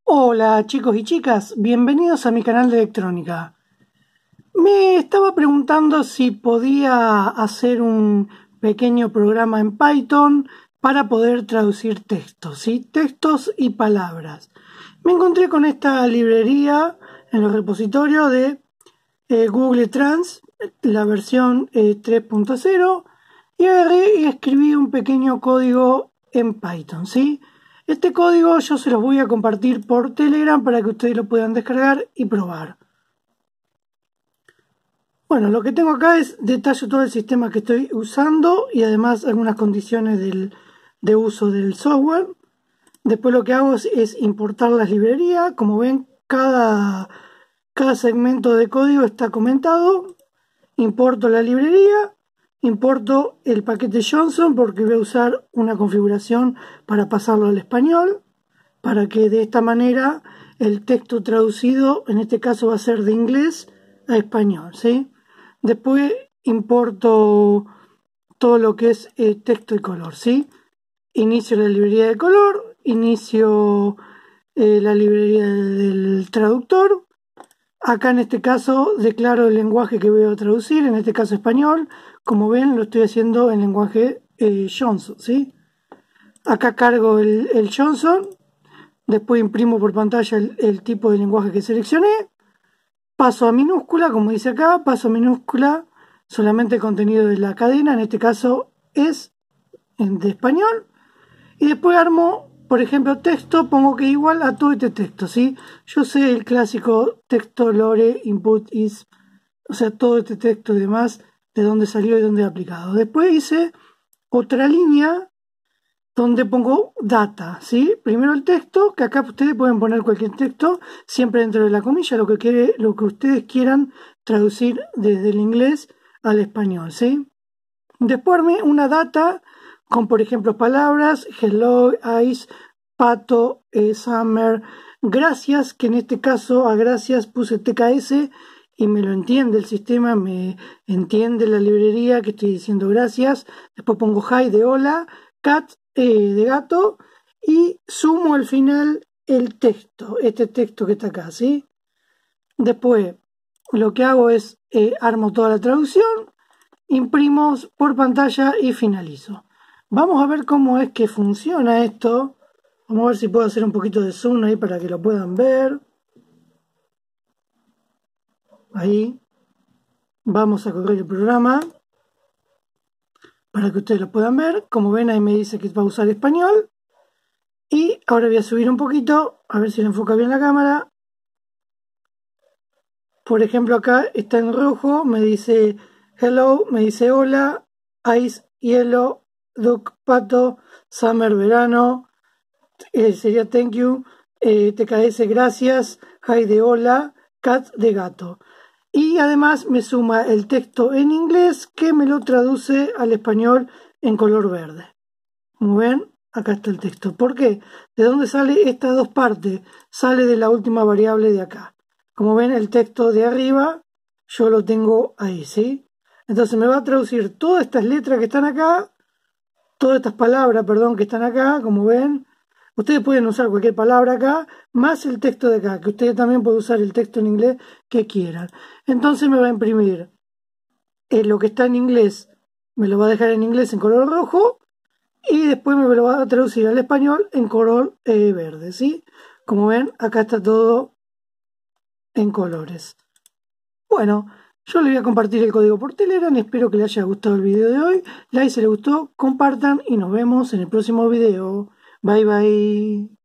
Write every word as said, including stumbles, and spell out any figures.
Hola chicos y chicas, bienvenidos a mi canal de electrónica. Me estaba preguntando si podía hacer un pequeño programa en Python para poder traducir textos, ¿sí? Textos y palabras. Me encontré con esta librería en los repositorios de eh, Google Trans, la versión eh, tres punto cero, y agarré y escribí un pequeño código en Python, ¿sí? Este código yo se los voy a compartir por Telegram para que ustedes lo puedan descargar y probar. Bueno, lo que tengo acá es detallo todo el sistema que estoy usando y además algunas condiciones del, de uso del software. Después lo que hago es, es importar las librerías. Como ven, cada, cada segmento de código está comentado. Importo la librería. Importo el paquete Johnson porque voy a usar una configuración para pasarlo al español, para que de esta manera el texto traducido, en este caso va a ser de inglés a español, ¿sí? Después importo todo lo que es eh, texto y color, ¿sí? Inicio la librería de color, inicio eh, la librería del traductor. Acá en este caso declaro el lenguaje que voy a traducir, en este caso español. Como ven, lo estoy haciendo en lenguaje eh, Johnson, ¿sí? Acá cargo el, el Johnson, después imprimo por pantalla el, el tipo de lenguaje que seleccioné, paso a minúscula, como dice acá, paso a minúscula solamente el contenido de la cadena, en este caso es de español, y después armo, por ejemplo, texto, pongo que igual a todo este texto, ¿sí? Yo sé el clásico texto lore input is, o sea, todo este texto y demás, de dónde salió y dónde he aplicado. Después hice otra línea donde pongo data, ¿sí? Primero el texto, que acá ustedes pueden poner cualquier texto, siempre dentro de la comilla, lo que, quiere, lo que ustedes quieran traducir desde el inglés al español, ¿sí? Después una data con, por ejemplo, palabras, hello, ice, pato, eh, summer, gracias, que en este caso a gracias puse T K S y me lo entiende el sistema, me entiende la librería que estoy diciendo gracias. Después pongo hi de hola, cat eh, de gato y sumo al final el texto, este texto que está acá, ¿sí? Después lo que hago es eh, armo toda la traducción, imprimo por pantalla y finalizo. Vamos a ver cómo es que funciona esto. Vamos a ver si puedo hacer un poquito de zoom ahí para que lo puedan ver. Ahí. Vamos a correr el programa para que ustedes lo puedan ver. Como ven, ahí me dice que va a usar español. Y ahora voy a subir un poquito, a ver si le enfoca bien la cámara. Por ejemplo, acá está en rojo, me dice hello, me dice hola, ice, hielo, duck, pato, summer, verano, eh, sería thank you, eh, T K S, gracias, hi de hola, cat de gato. Y además me suma el texto en inglés que me lo traduce al español en color verde. Como ven, acá está el texto. ¿Por qué? ¿De dónde sale estas dos partes? Sale de la última variable de acá. Como ven, el texto de arriba yo lo tengo ahí, ¿sí? Entonces me va a traducir todas estas letras que están acá, todas estas palabras, perdón, que están acá, como ven. Ustedes pueden usar cualquier palabra acá, más el texto de acá, que ustedes también pueden usar el texto en inglés que quieran. Entonces me va a imprimir eh, lo que está en inglés, me lo va a dejar en inglés en color rojo, y después me lo va a traducir al español en color eh, verde, ¿sí? Como ven, acá está todo en colores. Bueno, yo les voy a compartir el código por Telegram, espero que les haya gustado el video de hoy. Like si les gustó, compartan y nos vemos en el próximo video. Bye bye.